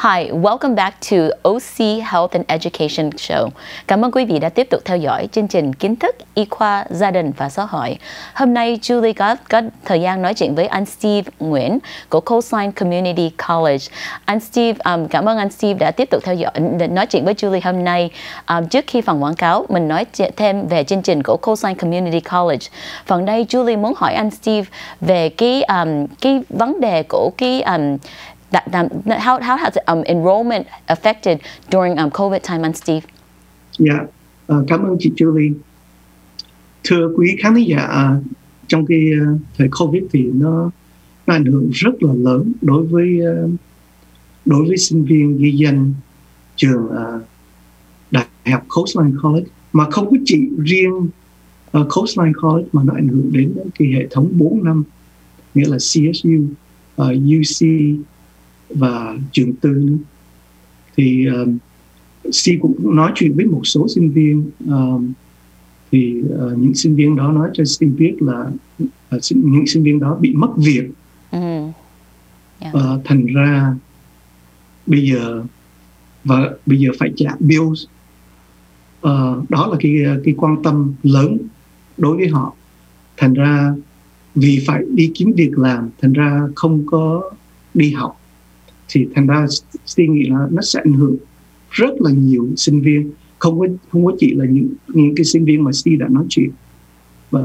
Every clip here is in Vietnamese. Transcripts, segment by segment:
Hi, welcome back to OC Health and Education Show. Cảm ơn quý vị đã tiếp tục theo dõi chương trình kiến thức y khoa, gia đình và xã hội. Hôm nay Julie có thời gian nói chuyện với anh Steve Nguyễn của Coastline Community College. Anh Steve, cảm ơn anh Steve đã tiếp tục theo dõi, nói chuyện với Julie hôm nay. Trước khi phần quảng cáo, mình nói thêm về chương trình của Coastline Community College. Phần đây Julie muốn hỏi anh Steve về cái vấn đề của cái how has enrollment affected during COVID time, and Steve? Cảm ơn chị Julie. Thưa quý khán giả, trong cái thời Covid thì nó ảnh hưởng rất là lớn đối với sinh viên ghi danh trường Đại học Coastline College, mà không có chỉ riêng Coastline College mà nó ảnh hưởng đến cái hệ thống 4 năm, nghĩa là CSU, UC và trường tư nữa. Thì Steve cũng nói chuyện với một số sinh viên, thì những sinh viên đó nói cho Steve biết là những sinh viên đó bị mất việc. Thành ra bây giờ phải trả bills. Đó là cái quan tâm lớn đối với họ. Thành ra vì phải đi kiếm việc làm, thành ra không có đi học, thì thành ra Steve nghĩ là nó sẽ ảnh hưởng rất là nhiều sinh viên, không có chỉ là những cái sinh viên mà Steve đã nói chuyện. Và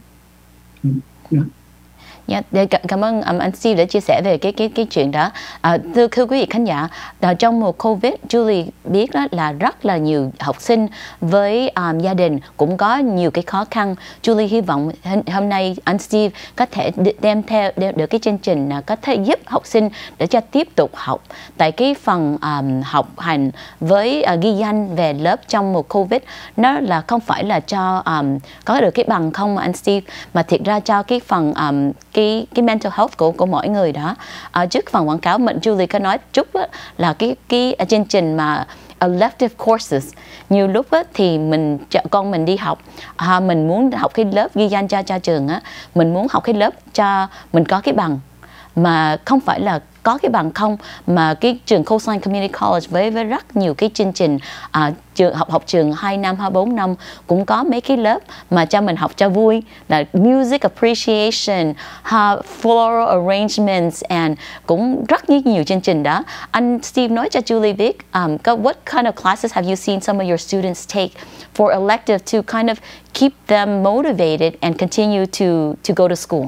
cảm ơn anh Steve đã chia sẻ về cái chuyện đó. Thưa quý vị khán giả, trong mùa Covid, Julie biết đó là rất là nhiều học sinh với gia đình cũng có nhiều cái khó khăn. Julie hy vọng hôm nay anh Steve có thể đem được cái chương trình có thể giúp học sinh để cho tiếp tục học. Tại cái phần học hành với ghi danh về lớp trong mùa Covid, nó là không phải là cho có được cái bằng không anh Steve, mà thiệt ra cho cái phần cái mental health của mỗi người đó. Trước phần quảng cáo, Julie có nói chút là cái chương trình mà elective courses, nhiều lúc thì con mình đi học, mình muốn học cái lớp ghi danh cho trường á, mình muốn học cái lớp cho mình có cái bằng, mà không phải là có cái bằng không, mà cái trường Coastline Community College với rất nhiều cái chương trình học trường 2 năm, 4 năm cũng có mấy cái lớp mà cho mình học cho vui, là music appreciation, floral arrangements, and cũng rất nhiều chương trình đó. Anh Steve nói cho Julie biết, what kind of classes have you seen some of your students take for elective to kind of keep them motivated and continue to go to school?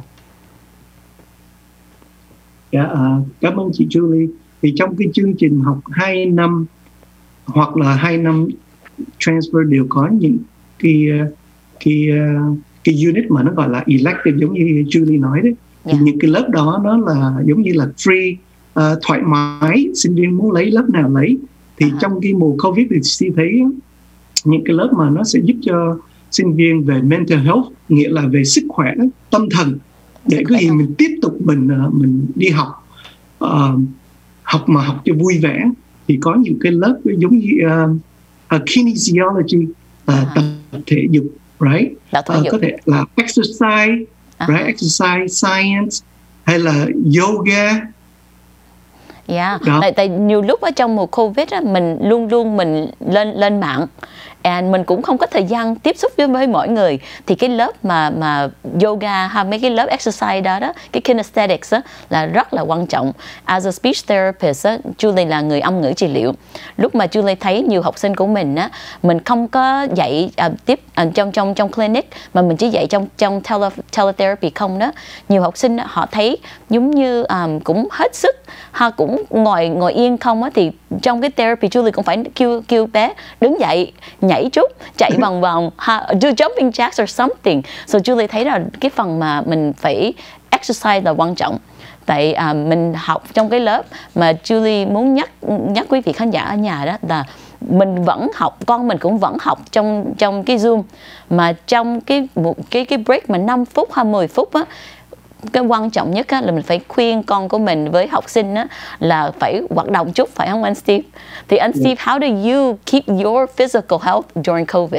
Cảm ơn chị Julie. Thì trong cái chương trình học 2 năm hoặc là 2 năm transfer đều có những cái unit mà nó gọi là elective, giống như Julie nói đấy. Thì những cái lớp đó nó là giống như là free, thoải mái, sinh viên muốn lấy lớp nào lấy. Thì trong cái mùa Covid thì Steve thấy những cái lớp mà nó sẽ giúp cho sinh viên về mental health, nghĩa là về sức khỏe tâm thần, để cái gì mình tiếp tục mình đi học, học cho vui vẻ. Thì có những cái lớp giống như kinesiology, tập thể dục, right? Có thể là exercise, right? Exercise science, hay là yoga. Tại nhiều lúc ở trong mùa Covid á, mình luôn mình lên mạng, and mình cũng không có thời gian tiếp xúc với mọi người. Thì cái lớp mà yoga hay mấy cái lớp exercise đó, cái kinesthetics đó, là rất là quan trọng. As a speech therapist, Julie là người âm ngữ trị liệu. Lúc mà Julie thấy nhiều học sinh của mình mình không có dạy tiếp trong clinic, mà mình chỉ dạy trong teletherapy không đó. Nhiều học sinh họ thấy giống như cũng hết sức, họ cũng ngồi yên không á, thì trong cái therapy Julie cũng phải kêu bé đứng dậy, nhảy chút, chạy vòng vòng, do jumping jacks or something. So Julie thấy là cái phần mà mình phải exercise là quan trọng. Tại mình học trong cái lớp mà Julie muốn nhắc quý vị khán giả ở nhà đó là mình vẫn học, con mình cũng vẫn học trong cái Zoom, mà trong cái break mà 5 phút hay 10 phút á, cái quan trọng nhất là mình phải khuyên con của mình với học sinh là phải hoạt động chút, phải không anh Steve? Thì anh Steve, how do you keep your physical health during COVID?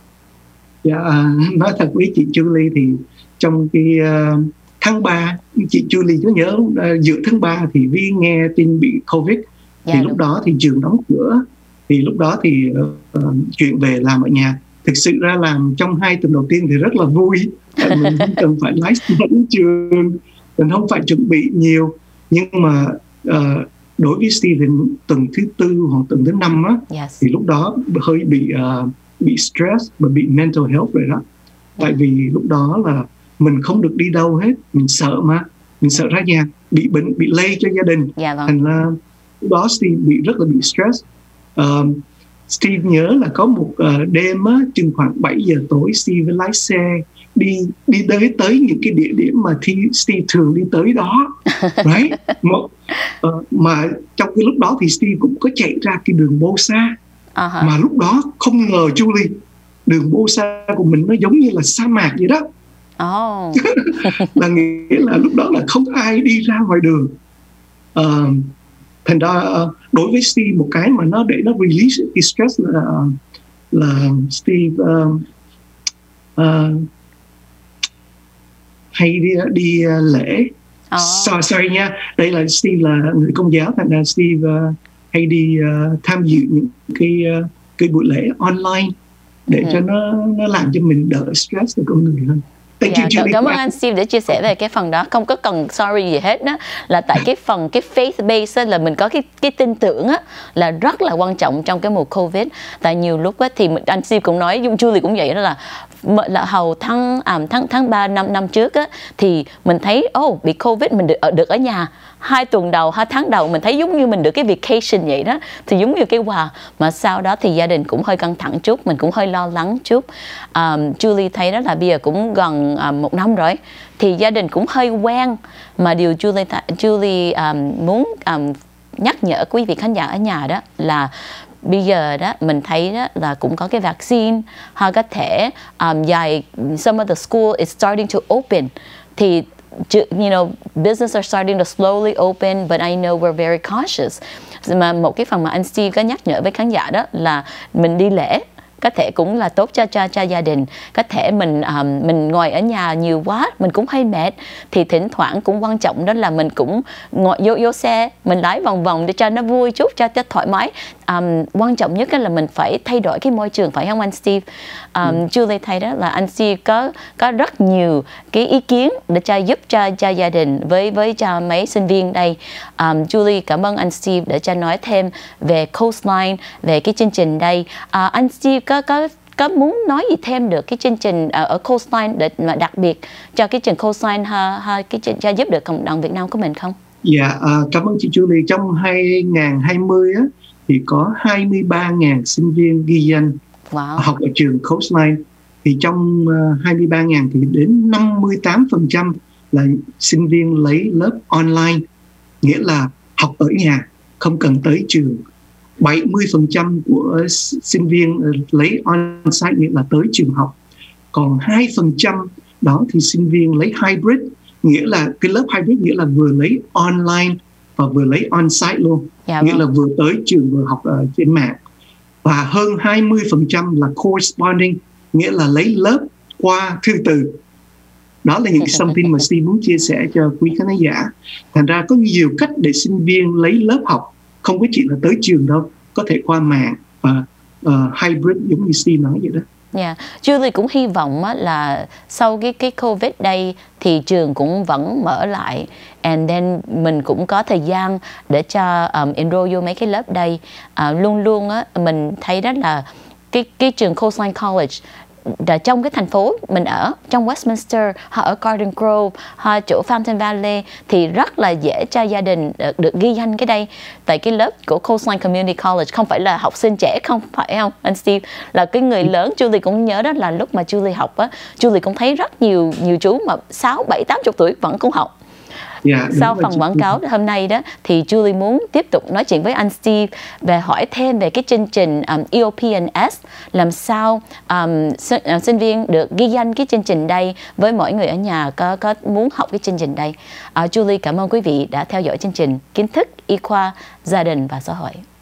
Nói thật với chị Julie thì trong cái tháng 3, chị Julie có nhớ giữa tháng 3 thì Vi nghe tin bị Covid, Thì lúc đó thì trường đóng cửa, thì lúc đó thì chuyện về làm ở nhà. Thực sự ra làm trong 2 tuần đầu tiên thì rất là vui, tại mình không cần phải lái xe đến trường, mình không phải chuẩn bị nhiều. Nhưng mà đối với Steve thì tuần thứ 4 hoặc tuần thứ 5 á, thì lúc đó hơi bị stress và bị mental health rồi đó. Tại vì lúc đó là mình không được đi đâu hết, mình sợ mà, mình sợ ra nhà bị bệnh, bị lây cho gia đình. Thành ra lúc đó Steve rất là bị stress. Steve nhớ là có một đêm á, chừng khoảng 7 giờ tối, Steve lái xe đi tới những cái địa điểm mà Steve thường đi tới đó. Right? Mà trong cái lúc đó thì Steve cũng có chạy ra cái đường Bosa. Mà lúc đó không ngờ Julie, đường Bosa của mình nó giống như là sa mạc vậy đó. Là nghĩa là lúc đó là không ai đi ra ngoài đường. Thành ra đối với Steve một cái mà nó để nó release cái stress là Steve hay đi lễ. Sorry nha, đây là Steve là người Công giáo, thành ra Steve hay đi tham dự những cái buổi lễ online để cho nó làm cho mình đỡ stress từ con người hơn. Cảm ơn anh Steve để chia sẻ về cái phần đó. Không có cần sorry gì hết đó, là tại cái phần cái faith base là mình có cái tin tưởng á, là rất là quan trọng trong cái mùa Covid. Tại nhiều lúc á, thì anh Steve cũng nói, Julie cũng vậy, đó là hầu tháng 3 năm trước á, thì mình thấy bị Covid mình được ở nhà 2 tuần đầu, 2 tháng đầu mình thấy giống như mình được cái vacation vậy đó, thì giống như cái quà. Mà sau đó thì gia đình cũng hơi căng thẳng chút, mình cũng hơi lo lắng chút. Julie thấy đó là bây giờ cũng gần 1 năm rồi, thì gia đình cũng hơi quen. Mà điều Julie muốn nhắc nhở quý vị khán giả ở nhà đó là bây giờ đó mình thấy đó là cũng có cái vaccine, hoặc có thể some of the school is starting to open, thì business are starting to slowly open, but I know we're very cautious. Mà một cái phần mà anh Steve có nhắc nhở với khán giả đó là mình đi lễ có thể cũng là tốt cho gia đình. Có thể mình ngồi ở nhà nhiều quá, mình cũng hay mệt, thì thỉnh thoảng cũng quan trọng đó là mình cũng ngồi vô xe, mình lái vòng vòng để cho nó vui chút, cho thoải mái. Quan trọng nhất là mình phải thay đổi cái môi trường, phải không anh Steve? Julie thấy đó là anh Steve có rất nhiều cái ý kiến để giúp cho gia đình với cho mấy sinh viên đây. Julie cảm ơn anh Steve để cho nói thêm về Coastline, về cái chương trình đây. Anh Steve có muốn nói gì thêm được cái chương trình ở Coastline để mà đặc biệt cho cái trường Coastline cho giúp được cộng đồng Việt Nam của mình không? Dạ, cảm ơn chị Julie. Trong 2020 á, thì có 23.000 sinh viên ghi danh học ở trường Coastline. Thì trong 23.000 thì đến 58% là sinh viên lấy lớp online, nghĩa là học ở nhà, không cần tới trường. 70% của sinh viên lấy on-site, nghĩa là tới trường học. Còn 2% đó thì sinh viên lấy hybrid, nghĩa là cái lớp hybrid nghĩa là vừa lấy online và vừa lấy on-site luôn. Nghĩa là vừa tới trường vừa học ở trên mạng. Và hơn 20% là corresponding, nghĩa là lấy lớp qua thư từ. Đó là những thông tin mà Steve muốn chia sẻ cho quý khán giả. Thành ra có nhiều cách để sinh viên lấy lớp học, không có chỉ là tới trường đâu, có thể qua mạng và hybrid giống như Steve nói vậy đó. Julie cũng hy vọng là sau cái Covid đây thì trường cũng vẫn mở lại, and then mình cũng có thời gian để cho enroll vô mấy cái lớp đây. Luôn luôn mình thấy đó là cái trường Coastline College trong cái thành phố mình ở, trong Westminster hoặc ở Garden Grove hoặc chỗ Fountain Valley, thì rất là dễ cho gia đình được ghi danh cái đây. Tại cái lớp của Coastline Community College không phải là học sinh trẻ, không phải không anh Steve, là cái người lớn. Julie cũng nhớ đó là lúc mà Julie học á, Julie cũng thấy rất nhiều chú mà 6, 7, 80 tuổi vẫn cũng học. Sau phần quảng cáo hôm nay đó thì Julie muốn tiếp tục nói chuyện với anh Steve về hỏi thêm về cái chương trình EOP&S, làm sao sinh viên được ghi danh cái chương trình đây với mỗi người ở nhà có muốn học cái chương trình đây. Julie cảm ơn quý vị đã theo dõi chương trình Kiến thức Y khoa Gia đình và Xã hội.